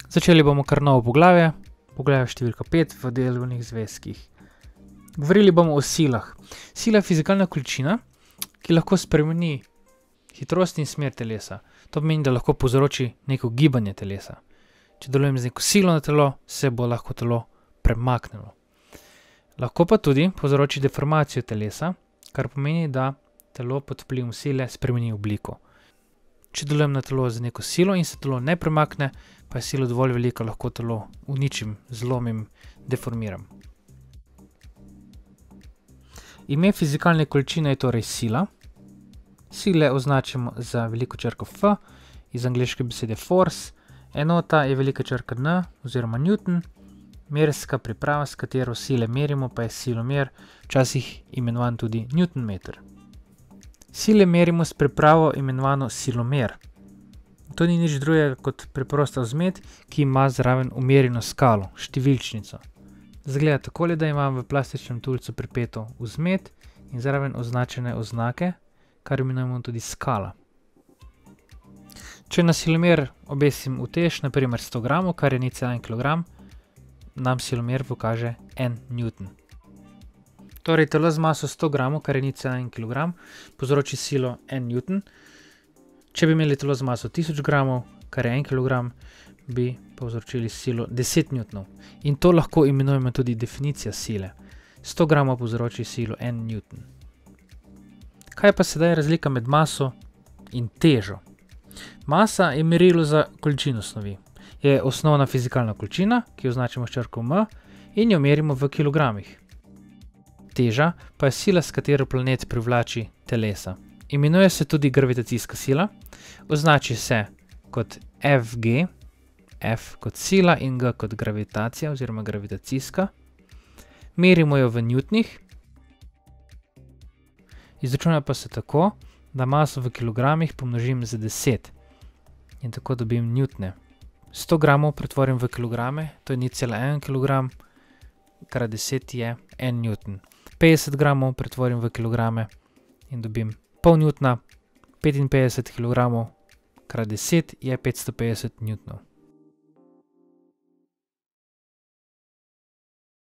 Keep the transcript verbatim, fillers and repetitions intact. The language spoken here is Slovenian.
Začeli bomo kar novo poglavje, poglavje številka pet v delovnih zvezkih. Govorili bomo o silah. Sila je fizikalna količina, ki lahko spremeni hitrost in smer telesa. To pomeni, da lahko povzroči neko gibanje telesa. Če delujem z neko silo na telo, se bo lahko telo premaknilo. Lahko pa tudi povzroči deformacijo telesa, kar pomeni, da telo pod vplivom sile spremeni obliko. Če delujem na telo z neko silo in se telo ne premakne, pa je sila dovolj velika, lahko telo uničim, zlomim, deformiram. Ime fizikalne količine je torej sila. Sile označimo za veliko črko F, iz angleške besede force. Enota je velika črka N oziroma Newton. Merska priprava, s katero sile merimo, pa je silomer, včasih imenovan tudi newtonmeter. Sile merimo s pripravo imenovano silomer. To ni nič drugega kot preprosta vzmet, ki ima zraven umerjeno skalo, številčnico. Zgleda takole, da imam v plastičnem tulcu pripeto vzmet in zraven označene oznake, kar imenujemo tudi skala. Če na silomer obesim utež, na primer sto gramov, kar je nič cela en kilogram, nam silomer pokaže en newton. Torej, telo z maso sto gramov, kar je nič cela en kilogram, povzroči silo en newton. Če bi imeli telo z maso tisoč gramov, kar je en kilogram, bi povzročili silo deset newtonov. In to lahko imenujemo tudi definicija sile. sto gramov povzroči silo en newton. Kaj pa sedaj razlika med maso in težo? Masa je merilo za količino snovi. Je osnovna fizikalna količina, ki jo označimo s črko M in jo merimo v kilogramih. Teža pa je sila, s katero planet privlači telesa. Imenuje se tudi gravitacijska sila, označi se kot F G, F kot sila in G kot gravitacija oziroma gravitacijska. Merimo jo v newtonih. Izračuna pa se tako, da maso v kilogramih pomnožim z deset in tako dobim newtone. sto gramov pretvorim v kilograme, to je nič cela en kilogram, krat deset je en newton. petdeset gramov pretvorim v kilograme in dobim pol newtona, petinpetdeset kilogramov krat deset je petsto petdeset newtonov.